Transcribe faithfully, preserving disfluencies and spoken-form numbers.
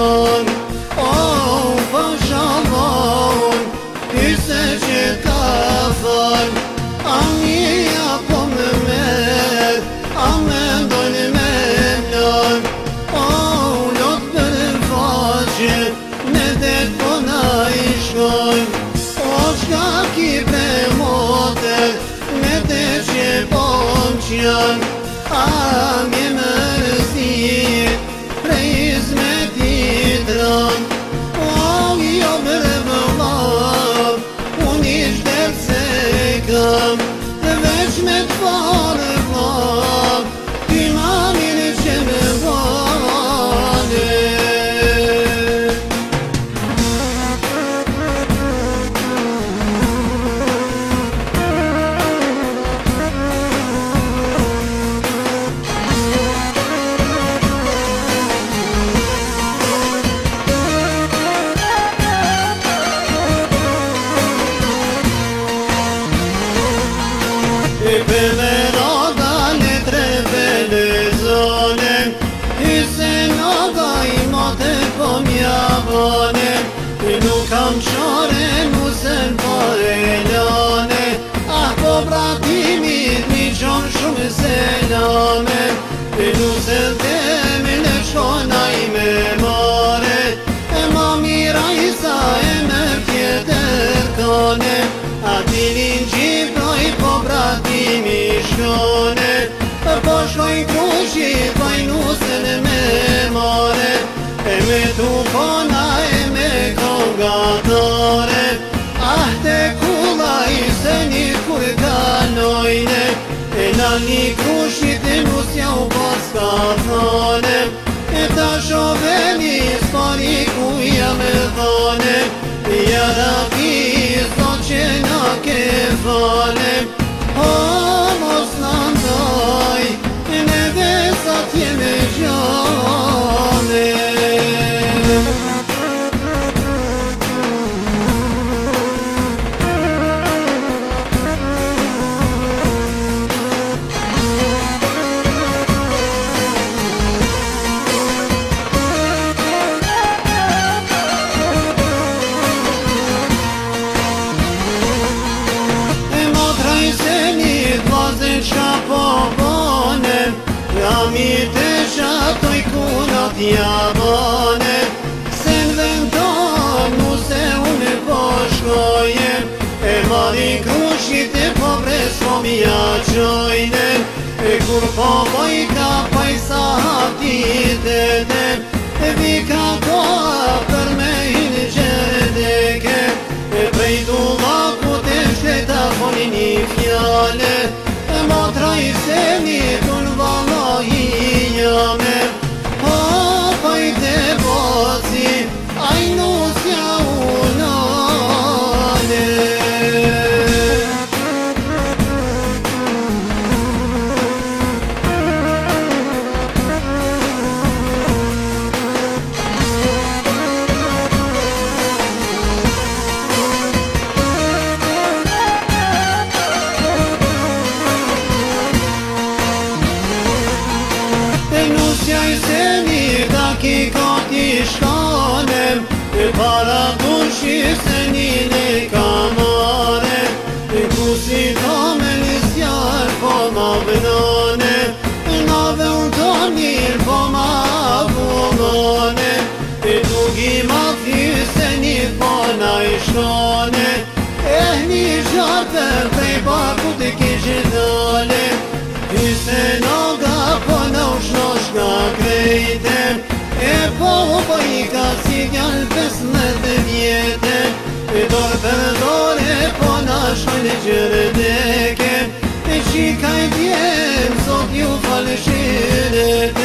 shkon. O, pashalon, hyse që ka fal, a mija po më merë, a me ndojnë me lën. O, lot për faqe, me det po na i shkojnë. O, shka ki pre motel, me det që po më qjanë, a mi mërësit, prej izmetit rënë. O, jo bre vëllav, unë ish del se kam, dhe veç me t'fare vllav, ty ma mirë që me vale. E për me raga në tre vele zone, hyse naga i mate po mjavone, nuk kam qare musen pare lane, ah po bratimit mi qon shumë selame, nusën temi në shkona i me mare, e ma mira i sa e me pjetër kone, atilin gjiproj po bratimi shkone, po shkoj kushi paj nusën me mare, e me tufona e me kongatore, ah te kulaj se një kur kalojne, e na një kushit e nusja u paska thone, e ta shoveni s'pari ku jam e thone, ja rabi zot që na ke fale. O, mos në ndaj, në vesat jeme gjane. Qa po bone, ramit e shatoj kunat javone, se në vendon mu se unë po shkojem, e marin krushit e po pres po mja qojne, e kur po vojka pajsa hatit e dem, e vika koha për me hinë gjerdeke, e prej du lakut e shleta foni një fjale, motra i seni kun vallahi jame, o pajte boci, aj nusja unane. Ki ka t'i shkanem, e para kushi se një ne kamare, e ku si ta me nisjar po ma vënone, e nave unë ta mirë po ma vullone, e dugi ma thyrë se një po na i shkone, e një gjartë prej baku të kishë dole, hyse noga po na u shnoshka krejte, e po po i ka si gjallë pesëmbëdhjetë vjetë, e dorë për dore po na shkojnë gjërdeke, e qika i djemë sot ju falë shirete.